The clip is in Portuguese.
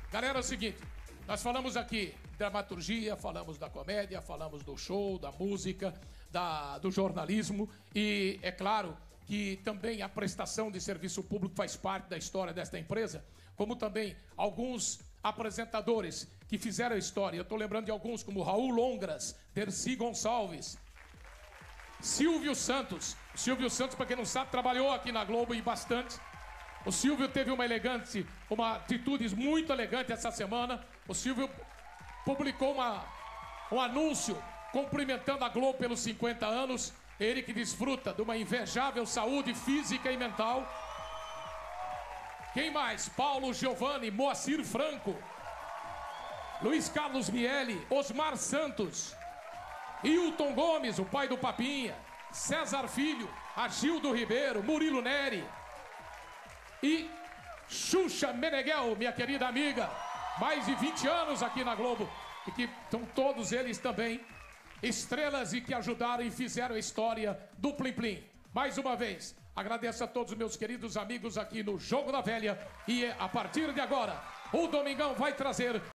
Galera, é o seguinte, nós falamos aqui dramaturgia, falamos da comédia, falamos do show, da música, do jornalismo e é claro que também a prestação de serviço público faz parte da história desta empresa, como também alguns apresentadores que fizeram a história. Eu estou lembrando de alguns como Raul Longras, Dercy Gonçalves, Silvio Santos. Silvio Santos, para quem não sabe, trabalhou aqui na Globo e bastante. O Silvio teve uma atitude muito elegante essa semana. O Silvio publicou um anúncio cumprimentando a Globo pelos 50 anos. Ele que desfruta de uma invejável saúde física e mental. Quem mais? Paulo Giovanni, Moacir Franco, Luiz Carlos Miele, Osmar Santos, Hilton Gomes, o pai do Papinha, César Filho, Agildo Ribeiro, Murilo Neri e Xuxa Meneghel, minha querida amiga, mais de 20 anos aqui na Globo, e que são todos eles também estrelas e que ajudaram e fizeram a história do Plim Plim. Mais uma vez, agradeço a todos os meus queridos amigos aqui no Jogo da Velha e a partir de agora, o Domingão vai trazer